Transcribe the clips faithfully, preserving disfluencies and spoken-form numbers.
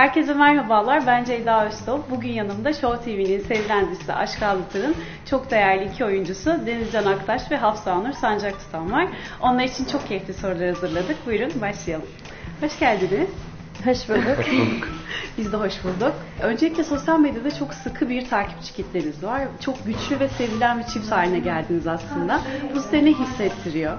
Herkese merhabalar, ben Ceyda Öztop. Bugün yanımda Show T V'nin sevilen dizisi Aşk Anlatır'ın çok değerli iki oyuncusu Denizcan Aktaş ve Hafsa Nur Sancak Tutan var. Onlar için çok keyifli sorular hazırladık. Buyurun başlayalım. Hoş geldiniz. Hoş bulduk. Hoş bulduk. Biz de hoş bulduk. Öncelikle sosyal medyada çok sıkı bir takipçi kitleniz var. Çok güçlü ve sevilen bir çift haline geldiniz aslında. Bu size ne hissettiriyor?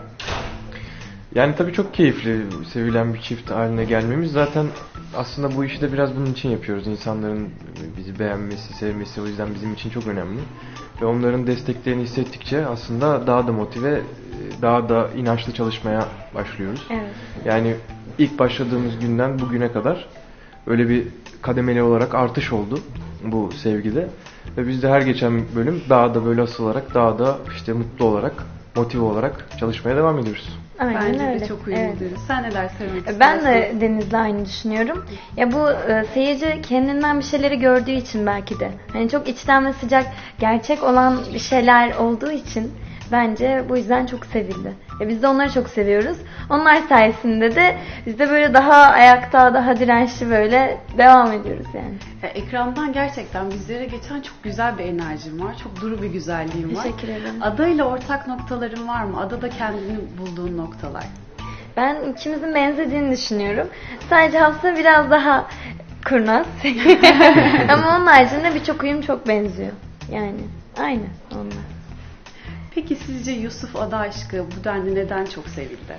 Yani tabii çok keyifli, sevilen bir çift haline gelmemiz. Zaten aslında bu işi de biraz bunun için yapıyoruz. İnsanların bizi beğenmesi, sevmesi o yüzden bizim için çok önemli. Ve onların desteklerini hissettikçe aslında daha da motive, daha da inançlı çalışmaya başlıyoruz. Evet. Yani ilk başladığımız günden bugüne kadar öyle bir kademeli olarak artış oldu bu sevgide. Ve biz de her geçen bölüm daha da böyle asılarak, daha da işte mutlu olarak, motive olarak çalışmaya devam ediyoruz. Aynen Bence öyle. de çok uyumluyuz. Evet. Sen neler söylemek istersin? Ben de Deniz'le aynı düşünüyorum. Ya bu e, seyirci kendinden bir şeyleri gördüğü için belki de. Hani çok içten ve sıcak, gerçek olan bir şeyler olduğu için bence bu yüzden çok sevildi. Ya biz de onları çok seviyoruz. Onlar sayesinde de biz de böyle daha ayakta, daha dirençli böyle devam ediyoruz yani. Ya, ekrandan gerçekten bizlere geçen çok güzel bir enerjim var. Çok duru bir güzelliğim var. Teşekkür ederim. Ada ile ortak noktaların var mı? Adada kendini bulduğun noktalar. Ben ikimizin benzediğini düşünüyorum. Sadece Hafsa biraz daha kurnaz. Ama onun haricinde birçok uyum çok benziyor. Yani aynı onlar. Peki sizce Yusuf Ada aşkı bu denli neden çok sevildi?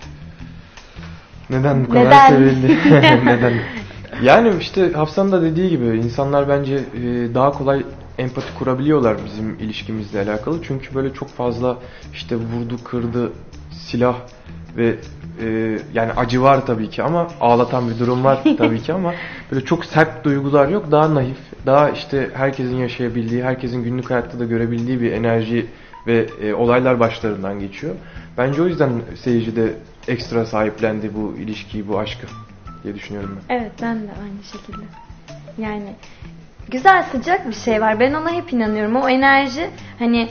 Neden bu kadar Neden? sevildi? Neden? Yani işte Hafsa'nın da dediği gibi insanlar bence daha kolay empati kurabiliyorlar bizim ilişkimizle alakalı. Çünkü böyle çok fazla işte vurdu, kırdı, silah ve e, yani acı var tabii ki ama ağlatan bir durum var tabii ki ama böyle çok sert duygular yok. Daha naif, daha işte herkesin yaşayabildiği, herkesin günlük hayatta da görebildiği bir enerji ve e, olaylar başlarından geçiyor. Bence o yüzden seyirci de ekstra sahiplendi bu ilişkiyi, bu aşkı diye düşünüyorum ben. Evet, ben de aynı şekilde. Yani güzel, sıcak bir şey var. Ben ona hep inanıyorum. O enerji hani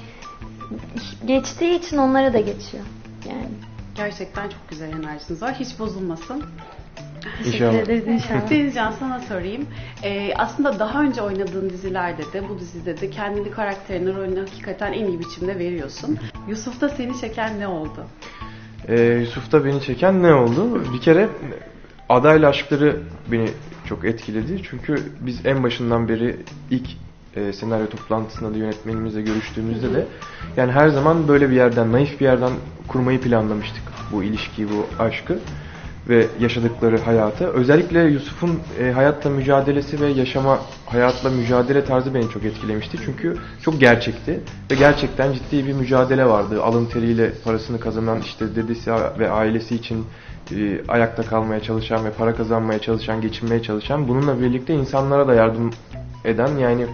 geçtiği için onlara da geçiyor. Yani. Gerçekten çok güzel enerjiniz var. Hiç bozulmasın. İnşallah. Teşekkür ederiz inşallah. Denizcan, sana sorayım. Ee, aslında daha önce oynadığın dizilerde de bu dizide de kendini karakterine, rolünü hakikaten en iyi biçimde veriyorsun. Yusuf'ta seni çeken ne oldu? Ee, Yusuf'ta beni çeken ne oldu? Bir kere adayla aşkları beni çok etkiledi. Çünkü biz en başından beri ilk e, senaryo toplantısında da yönetmenimizle görüştüğümüzde de yani her zaman böyle bir yerden, naif bir yerden kurmayı planlamıştık bu ilişkiyi, bu aşkı ve yaşadıkları hayatı. Özellikle Yusuf'un e, hayatla mücadelesi ve yaşama, hayatla mücadele tarzı beni çok etkilemişti. Çünkü çok gerçekti ve gerçekten ciddi bir mücadele vardı. Alın teriyle parasını kazanan, işte dedesi ve ailesi için e, ayakta kalmaya çalışan ve para kazanmaya çalışan, geçinmeye çalışan, bununla birlikte insanlara da yardım eden, yani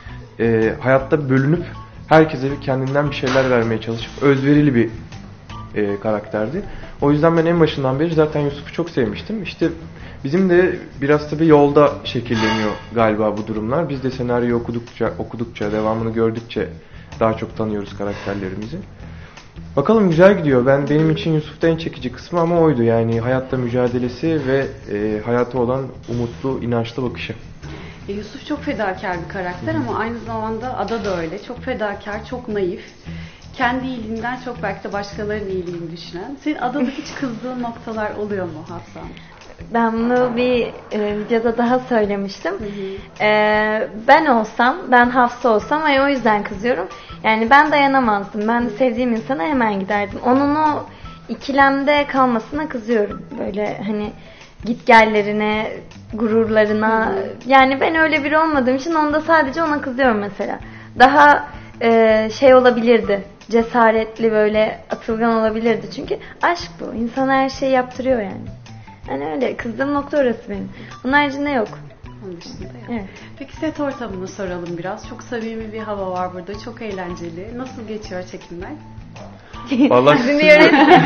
e, hayatta bölünüp herkese bir kendinden bir şeyler vermeye çalışıp özverili bir e, karakterdi. O yüzden ben en başından beri zaten Yusuf'u çok sevmiştim. İşte bizim de biraz tabii yolda şekilleniyor galiba bu durumlar. Biz de senaryoyu okudukça, okudukça, devamını gördükçe daha çok tanıyoruz karakterlerimizi. Bakalım, güzel gidiyor. Ben benim için Yusuf'ta en çekici kısmı ama oydu. Yani hayatta mücadelesi ve e, hayata olan umutlu, inançlı bakışı. E, Yusuf çok fedakar bir karakter ama aynı zamanda Ada da öyle. Çok fedakar, çok naif. Kendi iyiliğinden çok belki de başkalarının iyiliğini düşünen. Senin Ada'da hiç kızdığın noktalar oluyor mu Hafsa? Ben bunu bir e, videoda daha söylemiştim. Hı hı. E, ben olsam, ben Hafsa olsam ve o yüzden kızıyorum. Yani ben dayanamazdım. Ben sevdiğim insana hemen giderdim. Onun o ikilemde kalmasına kızıyorum. Böyle hani gitgellerine, gururlarına. Hı hı. Yani ben öyle biri olmadığım için onda sadece ona kızıyorum mesela. Daha e, şey olabilirdi. Cesaretli, böyle atılgan olabilirdi. Çünkü aşk bu. İnsana her şeyi yaptırıyor yani. Yani öyle. Kızdığım nokta orası benim. Onun haricinde yok. Onun dışında yok. Evet. Peki set ortamını soralım biraz. Çok samimi bir hava var burada. Çok eğlenceli. Nasıl geçiyor çekimler? Vallahi siz,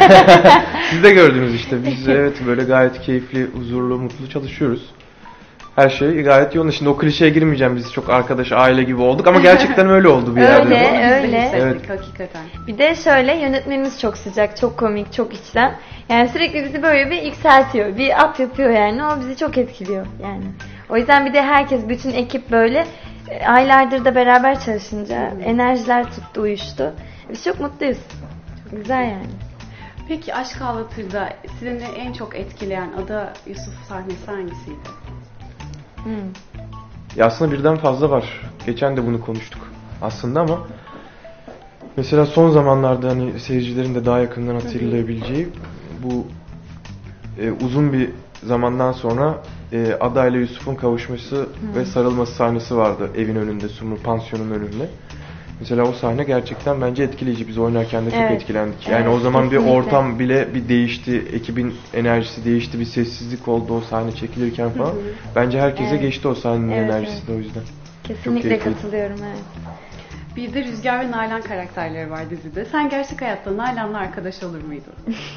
siz de gördünüz işte. Biz evet böyle gayet keyifli, huzurlu, mutlu çalışıyoruz. Her şey gayet yolunda. Şimdi o klişeye girmeyeceğim. Biz çok arkadaş, aile gibi olduk ama gerçekten öyle oldu bir yerde. Öyle, Onu biz de öyle. hissettik Evet. hakikaten. Bir de şöyle, yönetmenimiz çok sıcak, çok komik, çok içten. Yani sürekli bizi böyle bir yükseltiyor, bir up yapıyor yani. O bizi çok etkiliyor yani. O yüzden bir de herkes, bütün ekip böyle e, aylardır da beraber çalışınca enerjiler tuttu, uyuştu. Biz çok mutluyuz. Çok güzel yani. Peki Aşk Ağlatır'da sizi en çok etkileyen Ada Yusuf sahnesi hangisiydi? Hmm. Ya aslında birden fazla var. Geçen de bunu konuştuk aslında ama mesela son zamanlarda hani seyircilerin de daha yakından hatırlayabileceği bu e, uzun bir zamandan sonra e, Ada ile Yusuf'un kavuşması Hı. ve sarılması sahnesi vardı evin önünde, Sumru Pansiyon'un önünde. Mesela o sahne gerçekten bence etkileyici. Biz oynarken de çok Evet. etkilendik. Yani Evet, o zaman kesinlikle. bir ortam bile bir değişti. Ekibin enerjisi değişti. Bir sessizlik oldu o sahne çekilirken falan. Hı hı. Bence herkese Evet. geçti o sahnenin Evet, enerjisi de o yüzden. Kesinlikle keyifliydi. katılıyorum, evet. Bir de Rüzgar ve Nalan karakterleri var dizide. Sen gerçek hayatta Nalan'la arkadaş olur muydun?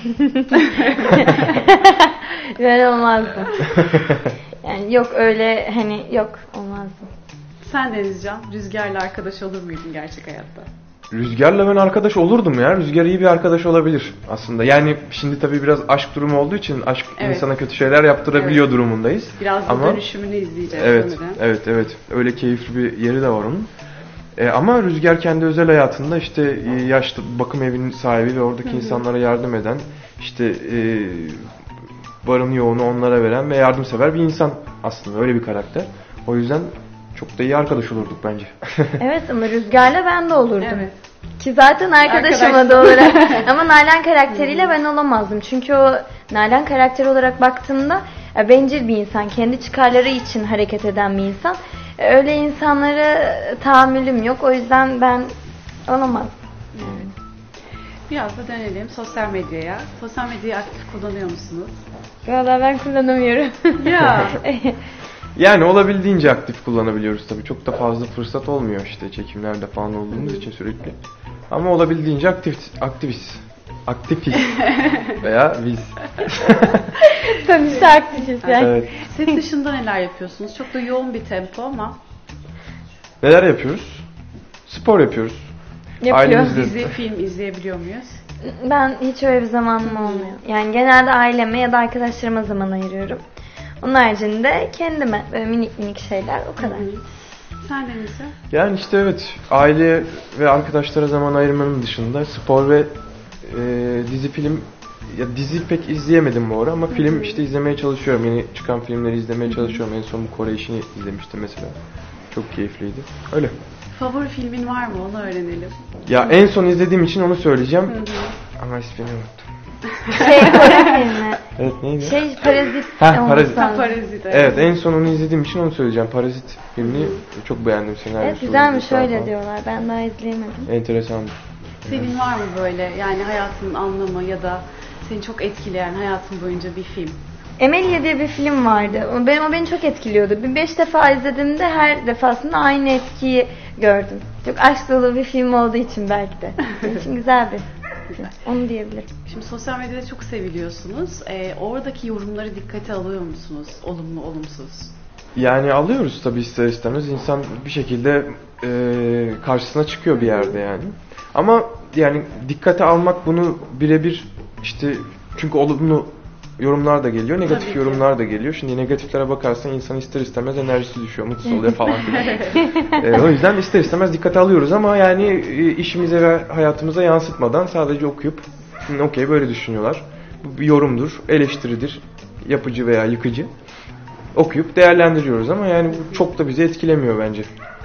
Ben olmazdım. Yani yok öyle, hani yok, olmazdım. Sen Denizcan, Rüzgar'la arkadaş olur muydun gerçek hayatta? Rüzgar'la ben arkadaş olurdum ya. Rüzgar iyi bir arkadaş olabilir aslında. Yani şimdi tabii biraz aşk durumu olduğu için aşk Evet. insana kötü şeyler yaptırabiliyor Evet. durumundayız. Biraz da Ama dönüşümünü izleyeceğiz evet, sanırım. evet, evet. Öyle keyifli bir yeri de var onun. E, ama Rüzgar kendi özel hayatında işte e, yaşlı bakım evinin sahibi ve oradaki Hı hı. insanlara yardım eden, işte e, varını yoğunu onlara veren ve yardımsever bir insan aslında. Öyle bir karakter. O yüzden çok da iyi arkadaş olurduk bence. Evet, ama Rüzgar'la ben de olurdum. Evet. Ki zaten arkadaşım Arkadaş. adı olarak. Ama Nalan karakteriyle ben olamazdım. Çünkü o Nalan karakteri olarak baktığımda e, bencil bir insan. Kendi çıkarları için hareket eden bir insan. E, Öyle insanlara tahammülüm yok. O yüzden ben olamazdım. Yani. Biraz da dönelim sosyal medyaya. Sosyal medyayı aktif kullanıyor musunuz? Valla ben kullanamıyorum. Ya. Yani olabildiğince aktif kullanabiliyoruz tabii. Çok da fazla fırsat olmuyor işte çekimlerde falan olduğumuz için sürekli. Ama olabildiğince aktif, aktiviz. Aktifiz. Veya biz. Sonuçta aktifiz yani. Evet. Set dışında neler yapıyorsunuz? Çok da yoğun bir tempo ama Neler yapıyoruz? Spor yapıyoruz. Yapıyor. Ailemizle- dizi, film izleyebiliyor muyuz? Ben hiç öyle bir zamanım olmuyor. Yani genelde aileme ya da arkadaşlarıma zaman ayırıyorum. Onun haricinde kendime böyle minik minik şeyler, o kadar. Sen Deniz'e? Yani işte evet, aile ve arkadaşlara zaman ayırmanın dışında spor ve e, dizi film, ya dizi pek izleyemedim bu ara ama film işte izlemeye çalışıyorum. Yeni çıkan filmleri izlemeye çalışıyorum. En son bu Kore işini izlemiştim mesela. Çok keyifliydi. Öyle. Favori filmin var mı? Onu öğrenelim. Ya en son izlediğim için onu söyleyeceğim. Hı hı. Ama ismini unuttum. Şey, Kore filmi. Evet, neydi? Şey, Parazit. Ha, olması Parazit. lazım. Parazit. Evet, en son onu izlediğim için onu söyleyeceğim. Parazit filmini çok beğendim. Senaryosu, Evet, güzelmiş, oyuncusu öyle falan. diyorlar. Ben daha izleyemedim. Enteresandı. Senin var mı böyle yani hayatının anlamı ya da seni çok etkileyen hayatın boyunca bir film? Emelia diye bir film vardı. O beni, o beni çok etkiliyordu. Bir beş defa izlediğimde her defasında aynı etkiyi gördüm. Çok aşk dolu bir film olduğu için belki de. Benim için güzel bir film. Onu diyebilirim. Şimdi sosyal medyada çok seviliyorsunuz. Ee, oradaki yorumları dikkate alıyor musunuz? Olumlu, olumsuz. Yani alıyoruz tabii ister istemez. İnsan bir şekilde e, karşısına çıkıyor bir yerde yani. Ama yani dikkate almak bunu birebir işte, çünkü olumlu yorumlar da geliyor, negatif Tabii ki. yorumlar da geliyor. Şimdi negatiflere bakarsan insan ister istemez enerjisi düşüyor, mutsuz oluyor falan filan. e, o yüzden ister istemez dikkate alıyoruz ama yani e, işimize ve hayatımıza yansıtmadan sadece okuyup "Hı, okey böyle düşünüyorlar. Bu bir yorumdur, eleştiridir, yapıcı veya yıkıcı. Okuyup değerlendiriyoruz ama yani bu çok da bizi etkilemiyor bence.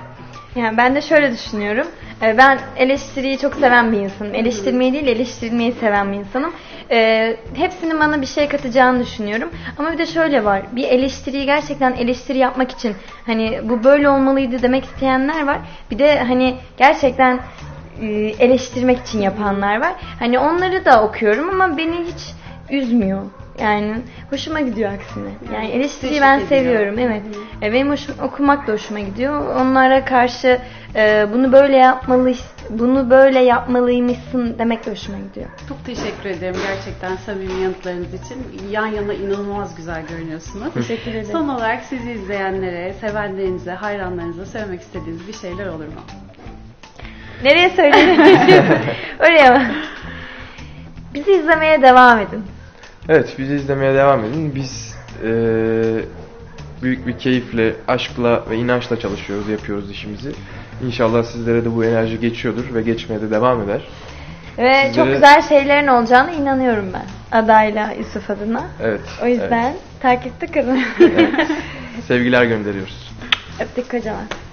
Yani ben de şöyle düşünüyorum. Ee, Ben eleştiriyi çok seven bir insanım. Eleştirmeyi değil, eleştirilmeyi seven bir insanım. Ee, hepsinin bana bir şey katacağını düşünüyorum. Ama bir de şöyle var. Bir eleştiriyi gerçekten eleştiri yapmak için, hani bu böyle olmalıydı demek isteyenler var. Bir de hani gerçekten e, eleştirmek için yapanlar var. Hani onları da okuyorum ama beni hiç üzmüyor. Yani hoşuma gidiyor aksine. Yani eleştiriyi Teşvik ben ediyor. seviyorum. Evet. Hı. E, Benim hoşum, okumak da hoşuma gidiyor. Onlara karşı e, bunu böyle yapmalı, bunu böyle yapmalıymışsın demek de hoşuma gidiyor. Çok teşekkür ederim gerçekten samimi yanıtlarınız için. Yan yana inanılmaz güzel görünüyorsunuz. Teşekkür ederim. Son olarak sizi izleyenlere, sevenlerinize, hayranlarınıza söylemek istediğiniz bir şeyler olur mu? Nereye söyleyelim? Oraya mı? Bizi izlemeye devam edin. Evet, bizi izlemeye devam edin. Biz e, büyük bir keyifle, aşkla ve inançla çalışıyoruz, yapıyoruz işimizi. İnşallah sizlere de bu enerji geçiyordur ve geçmeye de devam eder. Ve Sizlere... çok güzel şeylerin olacağına inanıyorum ben. Adayla Yusuf adına. Evet. O yüzden evet. takipte kalın. Evet. Sevgiler gönderiyoruz. Öptük kocaman.